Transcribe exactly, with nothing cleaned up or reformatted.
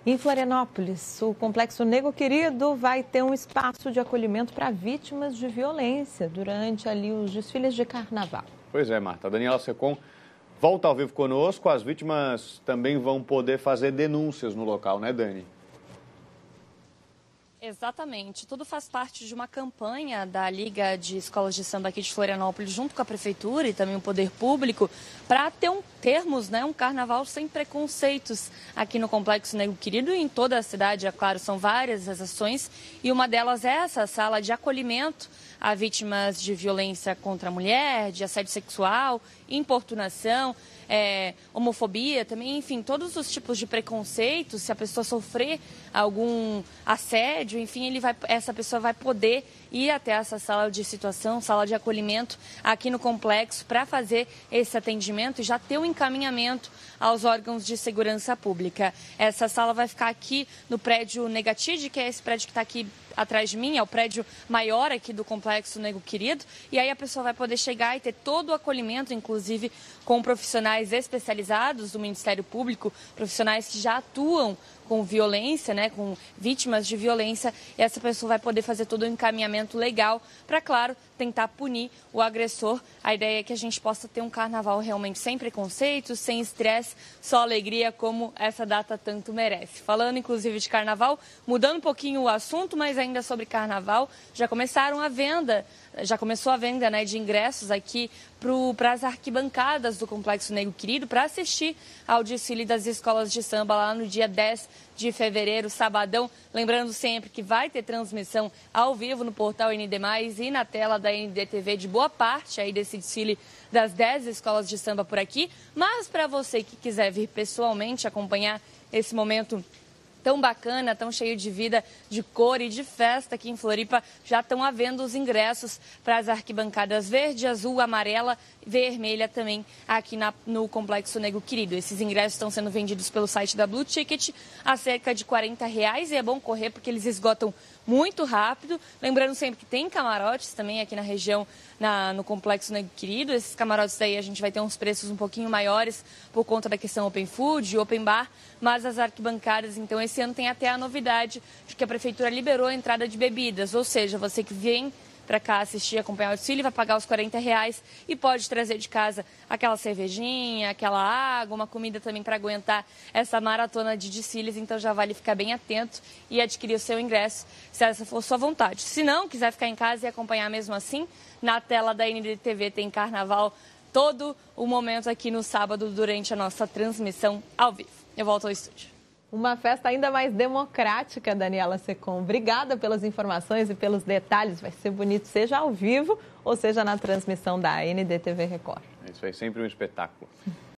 Em Florianópolis, o Complexo Nego Querido vai ter um espaço de acolhimento para vítimas de violência durante ali os desfiles de carnaval. Pois é, Marta. A Daniela Secom volta ao vivo conosco. As vítimas também vão poder fazer denúncias no local, né, Dani? Exatamente. Tudo faz parte de uma campanha da Liga de Escolas de Samba aqui de Florianópolis, junto com a Prefeitura e também o Poder Público, para ter um, termos né, um carnaval sem preconceitos aqui no Complexo Nego Querido e em toda a cidade, é claro, são várias as ações. E uma delas é essa sala de acolhimento a vítimas de violência contra a mulher, de assédio sexual, importunação, é, homofobia também, enfim, todos os tipos de preconceito. Se a pessoa sofrer algum assédio, enfim, ele vai, essa pessoa vai poder ir até essa sala de situação, sala de acolhimento aqui no complexo para fazer esse atendimento e já ter um encaminhamento aos órgãos de segurança pública. Essa sala vai ficar aqui no prédio Negatide, que é esse prédio que está aqui atrás de mim, é o prédio maior aqui do Complexo Nego Querido, e aí a pessoa vai poder chegar e ter todo o acolhimento, inclusive com profissionais especializados do Ministério Público, profissionais que já atuam com violência, né, com vítimas de violência, e essa pessoa vai poder fazer todo o encaminhamento legal para, claro, tentar punir o agressor. A ideia é que a gente possa ter um carnaval realmente sem preconceitos, sem estresse, só alegria, como essa data tanto merece. Falando, inclusive, de carnaval, mudando um pouquinho o assunto, mas ainda sobre carnaval, já começaram a venda, já começou a venda né, de ingressos aqui para as arquibancadas do Complexo Nego Querido para assistir ao desfile das escolas de samba lá no dia dez de fevereiro, sabadão. Lembrando sempre que vai ter transmissão ao vivo no portal N D mais, e na tela da N D T V de boa parte aí desse desfile das dez escolas de samba por aqui. Mas para você que quiser vir pessoalmente acompanhar esse momento tão bacana, tão cheio de vida, de cor e de festa aqui em Floripa, já estão havendo os ingressos para as arquibancadas verde, azul, amarela, vermelha também aqui na, no Complexo Nego Querido. Esses ingressos estão sendo vendidos pelo site da Blue Ticket a cerca de quarenta reais, e é bom correr porque eles esgotam muito rápido. Lembrando sempre que tem camarotes também aqui na região, na, no Complexo Nego Querido. Esses camarotes daí a gente vai ter uns preços um pouquinho maiores por conta da questão Open Food, Open Bar, mas as arquibancadas, então, esse ano tem até a novidade de que a Prefeitura liberou a entrada de bebidas, ou seja, você que vem para cá assistir, acompanhar o desfile, vai pagar os quarenta reais e pode trazer de casa aquela cervejinha, aquela água, uma comida também para aguentar essa maratona de desfiles. Então já vale ficar bem atento e adquirir o seu ingresso, se essa for sua vontade. Se não, quiser ficar em casa e acompanhar mesmo assim, na tela da N D T V tem carnaval todo o momento aqui no sábado durante a nossa transmissão ao vivo. Eu volto ao estúdio. Uma festa ainda mais democrática, Daniela Secom. Obrigada pelas informações e pelos detalhes. Vai ser bonito, seja ao vivo ou seja na transmissão da N D T V Record. Isso é sempre um espetáculo.